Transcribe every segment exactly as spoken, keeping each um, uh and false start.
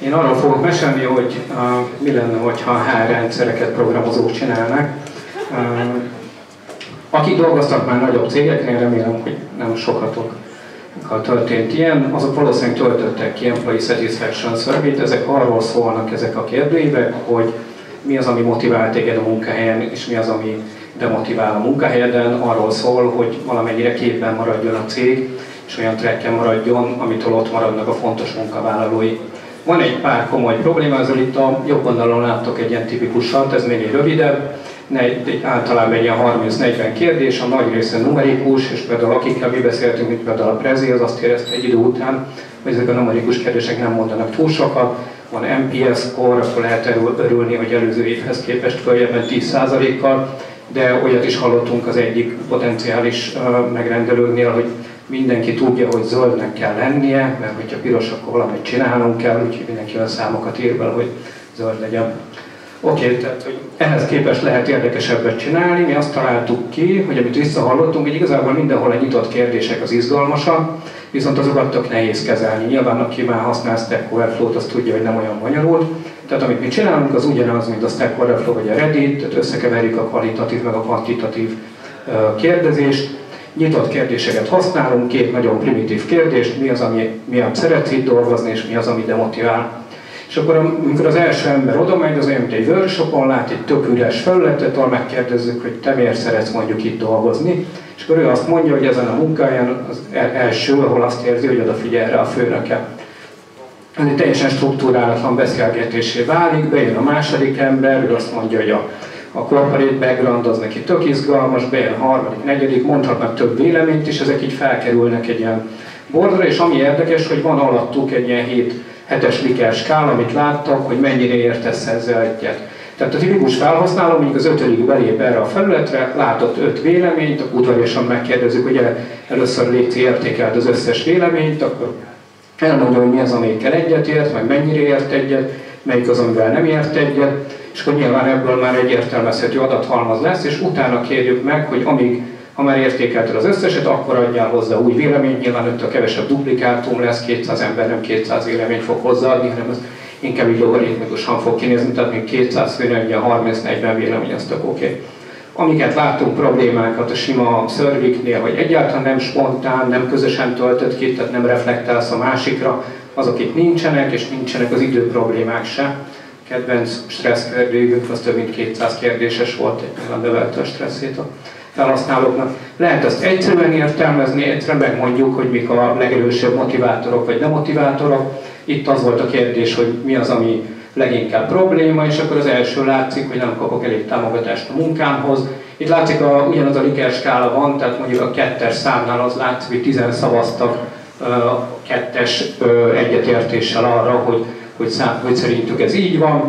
Én arról fogok mesélni, hogy uh, mi lenne, ha há er rendszereket programozók csinálnak. Uh, akik dolgoztak már nagyobb cégeknél, remélem, hogy nem sokatokkal történt ilyen, azok valószínűleg töltöttek ki Employee Satisfaction Survey-t, ezek arról szólnak, ezek a kérdőívek, hogy mi az, ami motivál téged a munkahelyen, és mi az, ami demotivál a munkahelyeden, arról szól, hogy valamennyire képben maradjon a cég, és olyan tracken maradjon, amitől ott maradnak a fontos munkavállalói. Van egy pár komoly probléma, ezzel itt a jobb oldalon láttok egy ilyen tipikusat, ez még rövidebb, egy, általában egy ilyen harminc-negyven kérdés, a nagy része numerikus, és például akikkel mi beszéltünk, mint például a Prezi, az azt érezte egy idő után, hogy ezek a numerikus kérdések nem mondanak túl sokat. Van em pé es score, akkor lehet örülni, hogy előző évhez képest följebben tíz százalékkal, de olyat is hallottunk az egyik potenciális uh, megrendelőknél, hogy mindenki tudja, hogy zöldnek kell lennie, mert hogyha piros, akkor valamit csinálnunk kell, úgyhogy mindenki olyan számokat ír bele, hogy zöld legyen. Oké, okay, tehát hogy ehhez képest lehet érdekesebbet csinálni. Mi azt találtuk ki, hogy amit visszahallottunk, hogy igazából mindenhol a nyitott kérdések az izgalmasak, viszont azokat tök nehéz kezelni. Nyilván aki már használ Stack Overflow-t, az tudja, hogy nem olyan bonyolult. Tehát amit mi csinálunk, az ugyanaz, mint a Stack Overflow vagy a Reddit, tehát összekeverjük a kvalitatív meg a kvantitatív kérdezést. Nyitott kérdéseket használunk, két nagyon primitív kérdést, mi az, ami miatt szeretsz itt dolgozni, és mi az, ami demotivál. És akkor amikor az első ember oda megy, az olyan, mint egy workshopon, lát egy tök üres felületet, ahol megkérdezzük, hogy te miért szeretsz mondjuk itt dolgozni, és akkor ő azt mondja, hogy ezen a munkáján az első, ahol azt érzi, hogy odafigyel rá a főnöke. Ez egy teljesen struktúrálatlan beszélgetésé válik, bejön a második ember, ő azt mondja, hogy a A corporate background az neki tök izgalmas, bejön a harmadik, negyedik, mondhatnak több véleményt, és ezek így felkerülnek egy ilyen boardra, és ami érdekes, hogy van alattuk egy ilyen hét hetes Likert skála, amit láttak, hogy mennyire értesz ezzel egyet. Tehát a tipikus felhasználó, mondjuk az ötödik belép erre a felületre, látott öt véleményt, akkor udvariasan megkérdezzük, hogy először légy értékeld az összes véleményt, akkor elmondja, hogy mi az, amelyikkel egyetért, meg mennyire ért egyet, melyik az, amivel nem ért egyet, és akkor nyilván ebből már egy értelmezhető adathalmaz lesz, és utána kérjük meg, hogy amíg, ha már értékelted az összeset, akkor adjál hozzá új véleményt, nyilván öttől kevesebb duplikátum lesz, kétszáz ember nem kétszáz véleményt fog hozzáadni, hanem ez inkább így logaritmikusan fog kinézni, tehát még kétszáz főnek, ugye harminc-negyven vélemény, az tök oké. Okay. Amiket láttunk problémákat a sima szörviknél, hogy egyáltalán nem spontán, nem közösen töltött ki, tehát nem reflektálsz a másikra, azok itt nincsenek, és nincsenek az idő problémák se. Kedvenc stresszkérdőjük, az több mint kétszáz kérdéses volt, egy növelte a stresszét a felhasználóknak. Lehet ezt egyszerűen értelmezni, egyszerűen megmondjuk, hogy mik a legerősebb motivátorok vagy demotivátorok. Itt az volt a kérdés, hogy mi az, ami leginkább probléma, és akkor az első látszik, hogy nem kapok elég támogatást a munkámhoz. Itt látszik, a, ugyanaz a Likert skála van, tehát mondjuk a kettes számnál az látszik, hogy tízen szavaztak a kettes egyetértéssel arra, hogy Hogy, szám, hogy szerintük ez így van,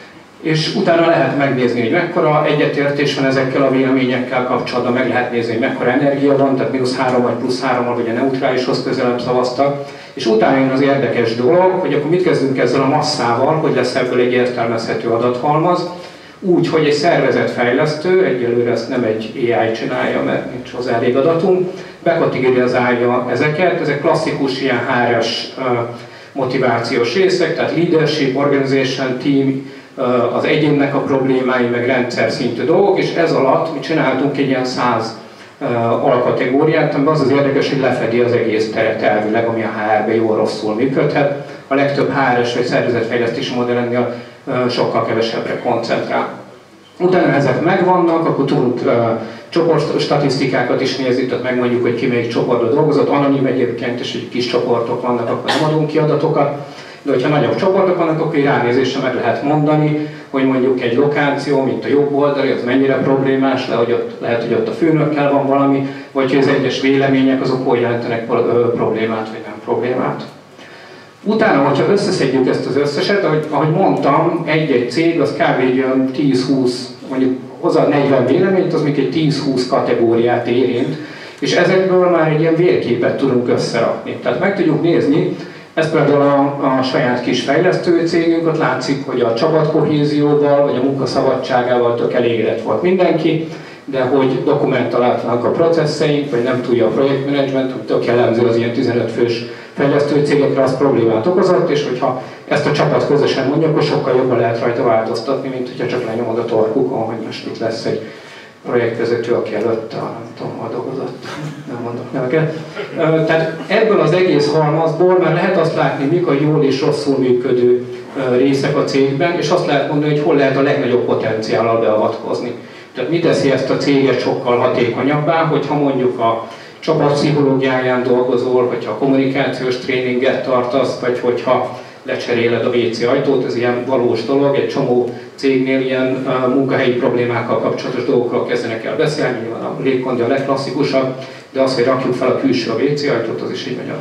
és utána lehet megnézni, hogy mekkora egyetértés van ezekkel a véleményekkel kapcsolatban, meg lehet nézni, hogy mekkora energia van, tehát mínusz három vagy plusz hárommal, vagy a neutrálishoz közelebb szavaztak, és utána jön az érdekes dolog, hogy akkor mit kezdünk ezzel a masszával, hogy lesz ebből egy értelmezhető adathalmaz, úgy, hogy egy szervezetfejlesztő, egyelőre ezt nem egy á i csinálja, mert nincs hozzá elég adatunk, bekategorizálja ezeket, ezek klasszikus ilyen há er es motivációs részek, tehát leadership, organization, team, az egyénnek a problémái, meg rendszer szintű dolgok, és ez alatt mi csináltunk egy ilyen száz alkategóriát, amiben az az érdekes, hogy lefedi az egész teret elvileg, ami a há er-ben jól rosszul működhet. A legtöbb há er es vagy szervezetfejlesztési modellennél sokkal kevesebbre koncentrál. Utána ezek megvannak, akkor tudunk uh, csoport statisztikákat is nézni, tehát megmondjuk, hogy ki melyik csoportban dolgozott, anonim egyébként, és hogy kis csoportok vannak, akkor nem adunk ki adatokat. De hogyha nagyobb csoportok vannak, akkor ránézésre meg lehet mondani, hogy mondjuk egy lokáció, mint a jobb oldali, az mennyire problémás, le, hogy ott, lehet, hogy ott a főnökkel van valami, vagy hogy az egyes vélemények azok hol jelentenek problémát, vagy nem problémát. Utána, hogyha összeszedjük ezt az összeset, ahogy, ahogy mondtam, egy-egy cég az kb. tíz-húsz, mondjuk hozzá negyven véleményt, az még egy tíz-húsz kategóriát érint, és ezekből már egy ilyen vérképet tudunk összerakni. Tehát meg tudjuk nézni, ez például a, a saját kis fejlesztő cégünk, ott látszik, hogy a csapatkohézióval, vagy a munkaszabadságával tök elégedett volt mindenki, de hogy dokumentálátlanak a processzeink, vagy nem tudja a projektmenedzsment, ami tök jellemző az ilyen tizenöt fős fejlesztő cégekre, az problémát okozott, és hogyha ezt a csapat közösen mondja, akkor sokkal jobban lehet rajta változtatni, mint hogyha csak lenyomod a torkukon, hogy most itt lesz egy projektvezető, aki előtte, nem tudom, hol dolgozott, nem mondok neveket. Tehát ebből az egész halmazból már lehet azt látni, mik a jól és rosszul működő részek a cégben, és azt lehet mondani, hogy hol lehet a legnagyobb potenciállal beavatkozni. Tehát mi teszi ezt a céget sokkal hatékonyabbá, hogyha mondjuk a csapat pszichológiáján dolgozol, hogyha a kommunikációs tréninget tartasz, vagy hogyha lecseréled a vé cé ajtót, ez ilyen valós dolog, egy csomó cégnél ilyen uh, munkahelyi problémákkal kapcsolatos dolgokról kezdenek el beszélni, nyilván a légkondi a legklasszikusabb, de az, hogy rakjuk fel a külső a vé cé ajtót, az is így magyar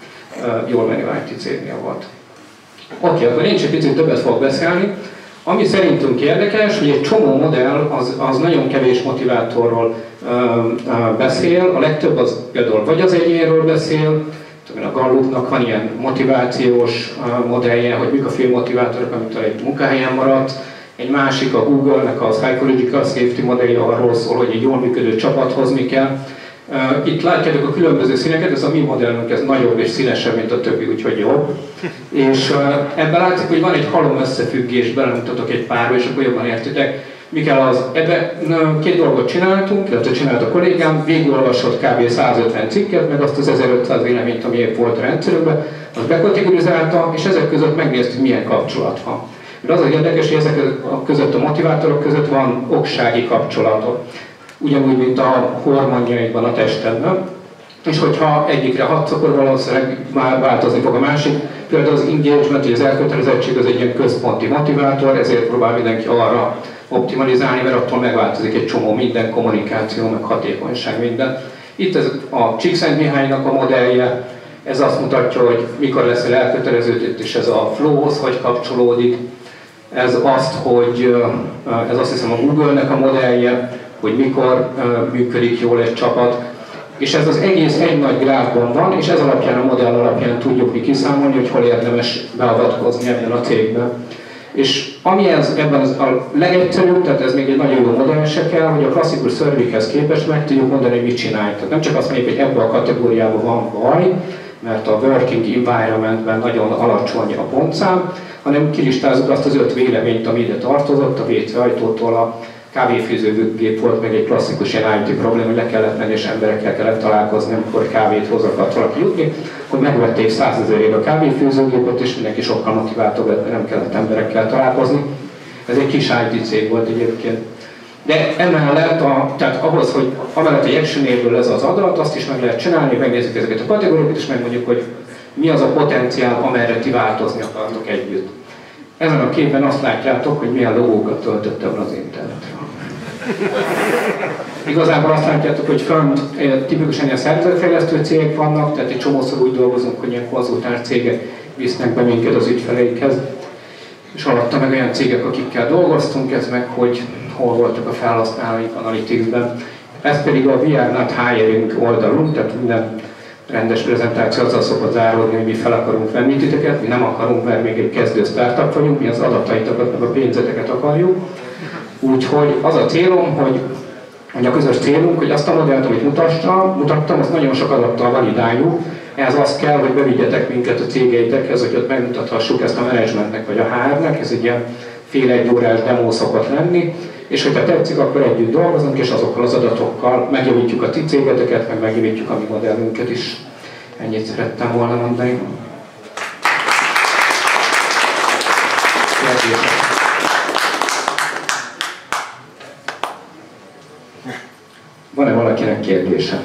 uh, jól menő i té cégnél volt. Oké, okay, akkor én csak picit többet fogok beszélni. Ami szerintünk érdekes, hogy egy csomó modell az, az nagyon kevés motivátorról uh, uh, beszél, a legtöbb az például vagy az egyénről beszél, a Gallupnak van ilyen motivációs uh, modellje, hogy mik a fő motivátorok, amitől egy munkahelyen maradt. Egy másik a Google-nek a Psychological Safety modellje arról szól, hogy egy jól működő csapat hozni kell. Uh, itt látjátok a különböző színeket, ez a mi modellünk, ez nagyobb és színesebb, mint a többi, úgyhogy jobb. És uh, ebben látszik, hogy van egy halom összefüggés, belemutatok egy párba, és akkor jobban értitek. Mi kell az, ebbe két dolgot csináltunk, illetve csinált a kollégám, végigolvasott kb. százötven cikket, meg azt az ezerötszáz véleményt, ami épp volt a rendszerünkben, azt bekategorizálta, és ezek között megnéztük, milyen kapcsolat van. Mert az az érdekes, hogy ezek között a motivátorok között van oksági kapcsolatok. Ugyanúgy, mint a hormonjaidban a testedben. És hogyha egyikre hatsz, akkor valószínűleg már változni fog a másik. Például az engagement, vagy az elkötelezettség az egy ilyen központi motivátor, ezért próbál mindenki arra optimalizálni, mert attól megváltozik egy csomó minden, kommunikáció, meg hatékonyság, minden. Itt ez a Csíkszentmihálynak a modellje, ez azt mutatja, hogy mikor leszel elköteleződött, és ez a flowhoz hogy kapcsolódik. Ez azt, hogy, ez azt hiszem a Google-nek a modellje, hogy mikor működik jól egy csapat. És ez az egész egy nagy gráfban van, és ez alapján, a modell alapján tudjuk mi kiszámolni, hogy hol érdemes beavatkozni ebben a cégben. És ami ez, ebben az a legegyszerűbb, tehát ez még egy nagyon jó modell se kell, hogy a klasszikus szörvikhez képest meg tudjuk mondani, hogy mit csinálj. Tehát nem csak azt mondjuk, hogy ebben a kategóriában van baj, mert a working environmentben nagyon alacsony a pontszám, hanem kilistázzuk azt az öt véleményt, ami ide tartozott, a vé cé ajtótól a kávéfőzőgép volt meg egy klasszikus ilyen i té probléma, hogy le kellett menni és emberekkel kellett találkozni, amikor kávét hoz akart valaki jutni, akkor megvették százezerért a kávéfőzőgépet, és mindenki sokkal motiváltabb, mert nem kellett emberekkel találkozni. Ez egy kis i té cég volt egyébként. De emellett, a, tehát ahhoz, hogy amellett egy actionéből ez az adat, azt is meg lehet csinálni, megnézzük ezeket a kategóriákat, és megmondjuk, hogy mi az a potenciál, amerre ti változni akartok együtt. Ezen a képen azt látjátok, hogy milyen logókat töltöttem az internetre. Igazából azt látjátok, hogy fönt tipikusan ilyen szervezetfejlesztő cégek vannak, tehát egy csomószor úgy dolgozunk, hogy ilyen konzultált cégek visznek be minket az ügyfeleikhez. És alatta meg olyan cégek, akikkel dolgoztunk, ez meg, hogy hol voltak a felhasználóink Analytics-ben. Ez pedig a We Are Not Hiring oldalunk, tehát minden rendes prezentáció azzal szokott záródni, hogy mi fel akarunk venni titeket, mi nem akarunk, mert még egy kezdő startup vagyunk, mi az adataitokat, meg a pénzeteket akarjuk. Úgyhogy az a célom, hogy, hogy a közös célunk, hogy azt a modellt, amit mutattam, mutattam, azt nagyon sok adattal validáljuk. Ehhez az kell, hogy bevigyetek minket a cégeitekhez, hogy ott megmutathassuk ezt a menedzsmentnek vagy a há er-nek, ez egy ilyen fél egy órás demo szokott lenni, és hogyha tetszik, akkor együtt dolgozunk, és azokkal az adatokkal megjavítjuk a ti cégeteket, meg megjavítjuk a mi modellünket is. Ennyit szerettem volna mondani. Van-e valakinek kérdése?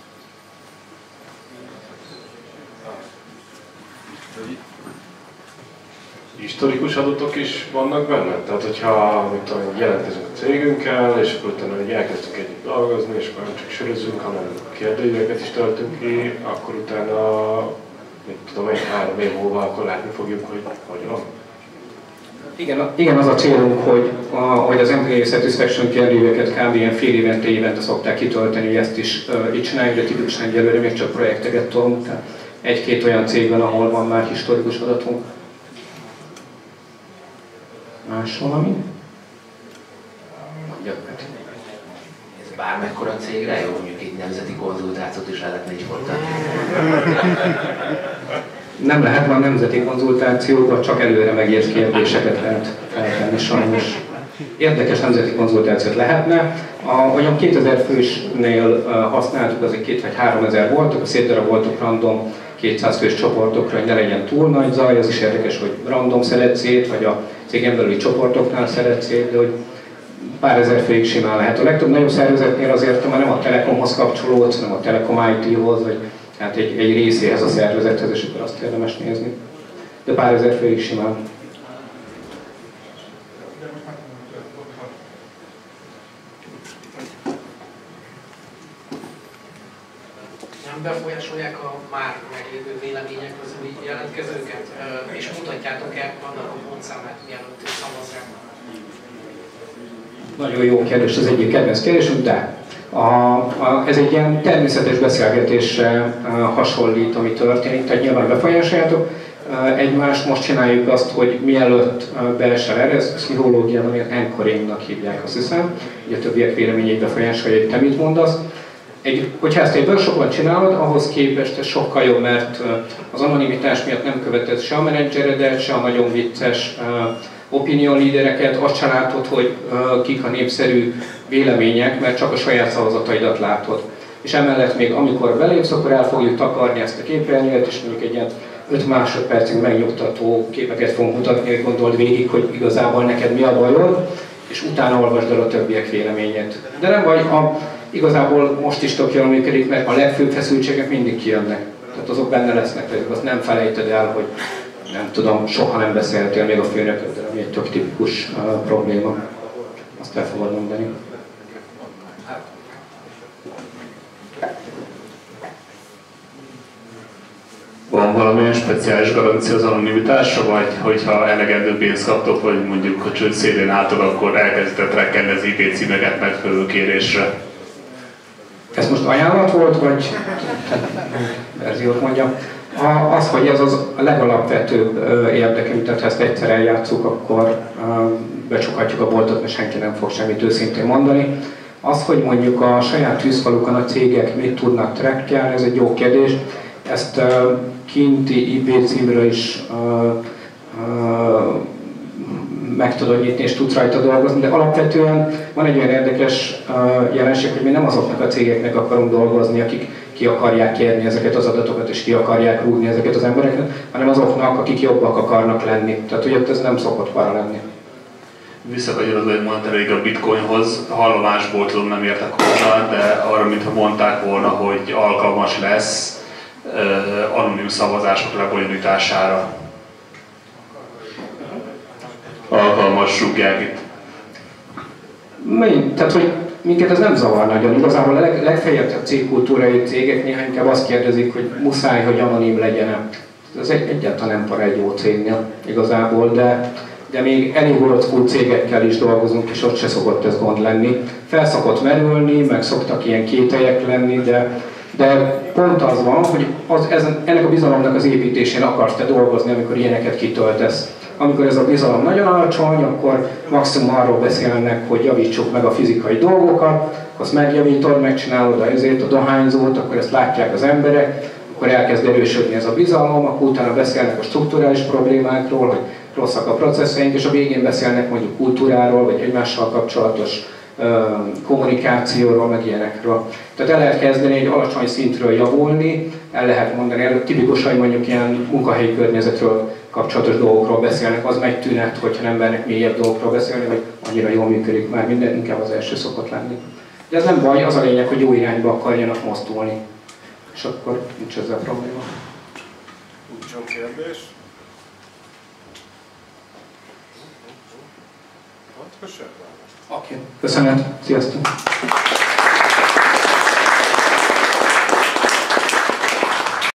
Historikus adatok is vannak benne? Tehát, hogyha mit tudom, jelentkezünk a cégünkkel, és akkor utána hogy elkezdtünk együtt dolgozni, és akkor nem csak sörözünk, hanem kérdőíveket is töltünk ki, akkor utána, mit tudom, egy három év múlva akkor látni fogjuk, hogy hogy van. Igen, igen, az a célunk, hogy, a, hogy az Employee Satisfaction kérdőíveket kb. Ilyen fél évente, évente szokták kitölteni, hogy ezt is uh, így csináljuk, de tipikusan egyelőre még csak projekteket tolunk. Tehát egy-két olyan cég van, ahol van már historikus adatunk. Más valami? Ez bármekkora cégre jó, mondjuk egy nemzeti konzultációt is el lehetne így folytatni. Nem lehet, már nemzeti konzultációban csak előre megírt kérdéseket lehet feltenni sajnos. Érdekes nemzeti konzultációt lehetne. A olyan kétezer fősnél használtuk, azok két vagy háromezer voltak, a szétdaraboltuk random kétszáz fős csoportokra, hogy ne legyen túl nagy zaj, az is érdekes, hogy random szeret szét, vagy a cégen belüli csoportoknál szeret szét, de hogy pár ezer főig simán lehet. A legtöbb nagyobb szervezetnél azért már nem a Telekomhoz kapcsolódsz, hanem a Telekom i té-hoz, vagy hát egy, egy részéhez a szervezethez, és akkor azt érdemes nézni. De pár ezer főig simán. Nem befolyásolják a már meglévő vélemények az új jelentkezőket, és mutatjátok-e annak a pontszámát, mielőtt szavazzák? Nagyon jó kérdés, az egyik kedvenc kérdésünk, de a, a, ez egy ilyen természetes beszélgetésre hasonlít, ami történik, tehát nyilván befolyásoljátok egymást. Most csináljuk azt, hogy mielőtt beesel erre, ezt pszichológiában ilyen anchoringnak hívják, azt hiszem, hogy a többiek véleményét befolyásolja, hogy te mit mondasz. Egy, hogyha ezt egy workshopban csinálod, ahhoz képest ez sokkal jobb, mert az anonimitás miatt nem követed se a menedzseredet, se a nagyon vicces opinion leadereket, azt sem látod, hogy kik a népszerű vélemények, mert csak a saját szavazataidat látod. És emellett még amikor belépsz, akkor el fogjuk takarni ezt a képernyőt, és mondjuk egy ilyen öt másodpercig megnyugtató képeket fogunk mutatni, hogy gondold végig, hogy igazából neked mi a bajod, és utána olvasd el a többiek véleményét. De nem baj, a, igazából most is tök jól működik, mert a legfőbb feszültségek mindig kijönnek. Tehát azok benne lesznek, tehát azt nem felejted el, hogy nem tudom, soha nem beszéltél még a főnököddel, ami egy tök tipikus uh, probléma. Azt el fogod mondani. Van valamilyen speciális garancia az anonimitásra, vagy hogyha elegendő pénzt kaptok, vagy mondjuk a csőd szélén álltok, akkor elkezdett rekkenni az i pé címeket megfelelő kérésre? Ez most ajánlat volt, vagy verziót mondjam? Az, hogy ez az a legalapvetőbb érdekünk, tehát ha ezt egyszer eljátszuk, akkor becsukhatjuk a boltot, mert senki nem fog semmit őszintén mondani. Az, hogy mondjuk a saját tűzfalukon a cégek mit tudnak trackelni, ez egy jó kérdés. Ezt kinti i pé címről is meg tudod nyitni és tudsz rajta dolgozni, de alapvetően van egy olyan érdekes jelenség, hogy mi nem azoknak a cégeknek akarunk dolgozni, akik ki akarják kérni ezeket az adatokat és ki akarják rúgni ezeket az embereket, hanem azoknak, akik jobbak akarnak lenni. Tehát ugye ez nem szokott para lenni. Visszakanyarodva, hogy mondtál elég a bitcoinhoz, hallomásból tudom nem értek hozzá, de arra, mintha mondták volna, hogy alkalmas lesz uh, anonim szavazások lebonyolítására. Alkalmas rúgják itt. Mi? Tehát, hogy minket ez nem zavar nagyon. Igazából a leg, legfeljebb a cégkultúrai cégek néha inkább azt kérdezik, hogy muszáj, hogy anonim legyen. Ez egy, egyáltalán nem para egy jó cégnél igazából, de, de még elég old school cégekkel is dolgozunk, és ott se szokott ez gond lenni. Fel szokott merülni, meg szoktak ilyen kételyek lenni, de, de pont az van, hogy az, ez, ennek a bizalomnak az építésén akarsz te dolgozni, amikor ilyeneket kitöltesz. Amikor ez a bizalom nagyon alacsony, akkor maximum arról beszélnek, hogy javítsuk meg a fizikai dolgokat, azt megjavítod, megcsinálod azért a dohányzót, akkor ezt látják az emberek, akkor elkezd erősödni ez a bizalom, akkor utána beszélnek a strukturális problémákról, hogy rosszak a processzeink, és a végén beszélnek mondjuk kultúráról, vagy egymással kapcsolatos kommunikációról, meg ilyenekről. Tehát el lehet kezdeni egy alacsony szintről javulni, el lehet mondani, előtt tipikusan mondjuk ilyen munkahelyi környezetről kapcsolatos dolgokról beszélnek, az megy tünet, hogyha nem mernek mélyebb dolgokról beszélni, vagy annyira jól működik már minden, inkább az első szokott lenni. De ez nem baj, az a lényeg, hogy jó irányba akarjanak mozdulni. És akkor nincs ezzel probléma. Nincsen kérdés. Oké. Okay. Köszönet. Sziasztok.